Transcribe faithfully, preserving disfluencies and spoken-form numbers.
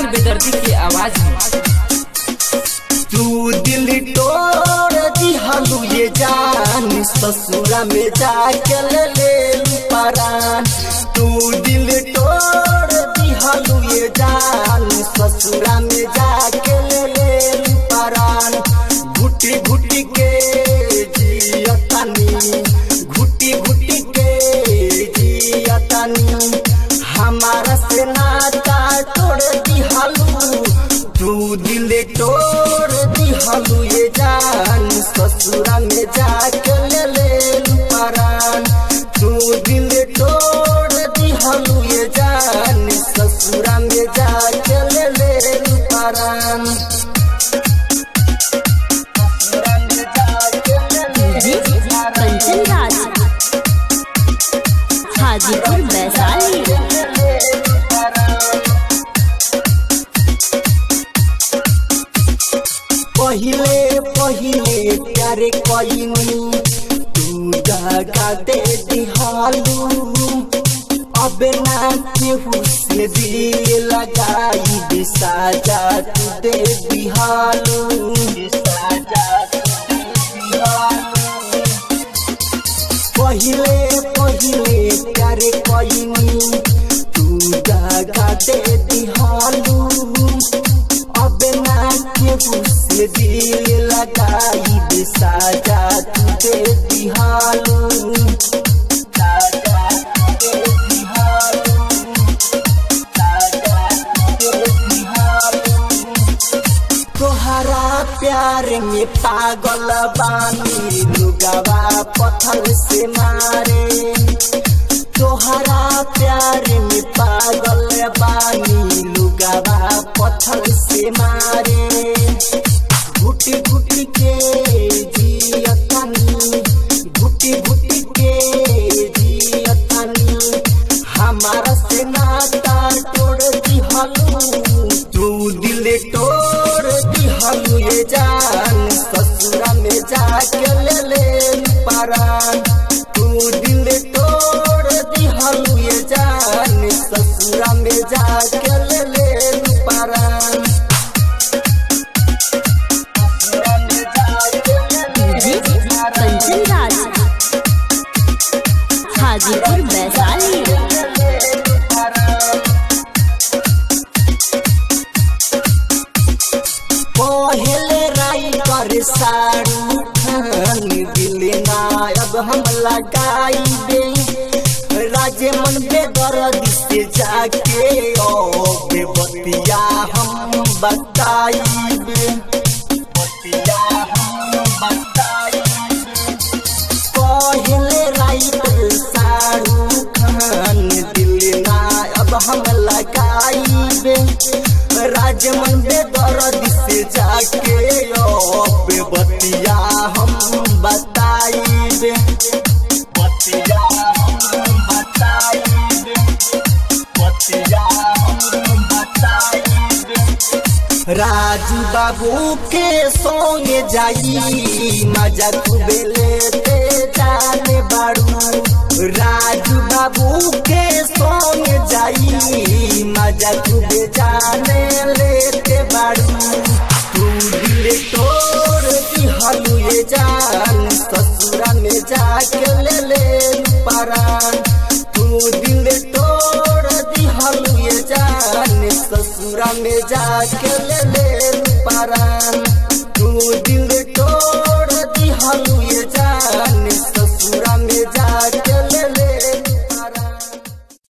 राजकुमार बेदर्दी की आवाज में। तू दिल तोड़ दिहलू ये जान, ससुरा में जाके ले ले परान। तू दिल तोड़ दिहलू ये जान, ससुरा में जाके ले ले परान। घुटी घुटी के जियतानी, घुटी घुटी के जियतानी, हमारा से नाता तोड़ दिहलू। तू दिल तोड़ दिहलू ये जान, ससुरा में जाके ले ले परान। तू दिल तोड़ दिहलू ये जान, ससुरा में जाके ले ले परान। कंचन राज, हाजीपुर वैशाली। पहिले पहिले प्यारे कइनी, तू जगा दे दिहालू। अब ना केहू से दिल लगाई बिसाजा तू दे दिहालू। पहिले पहिले प्यारे कइनी, तू जगा दे दिहालू। अब ना केहू से दिल लगाई बिसाजा तू दे दिहालू। तोहरा प्यार में पागल बानी, लुगावा पत्थर से मारे। तोहरा प्यार में पागल बानी, लुगावा पत्थर से मारे। घुटी घुटी के जियतानी, घुटी घुटी के जियतानी, हमारा से नाता तोड़ दिहलू। तू दिल तोड़ दिहलू ये जान, ससुरा में जाके ले ले परान। तू दिल तोड़ दिहलू ये जान, ससुरा में जाके ले ले परान। कंचन राज, हाजीपुर वैशाली। पहले राइटर शाहरुख खान, दिल ना अब हम लगाइबे। राजमन बेदर्दी से जाके ओ बेबतिया हम बताइबे, बतिया हम बताइबे। पहले राइटर शाहरुख खान, दिल ना अब हम लगाइबे। राजमन बेदर्दी से जाके ओ बेबतिया हम बताइबे, बतिया हम बताइबे, बतिया हम बताइबे। राजू बाबू के संगे जाई, मजा खूबे लेते जाने बाड़ू। राजू बाबू के संगे जाई, मजा खूबे जाने लेते बाड़ू। तू दिल तोड़ दिहलू ये जान, ससुरा में जाके ले ले परान। तू दिल तोड़ दिहलू ये जान, ससुरा में जाके ले ले परान। तू दिल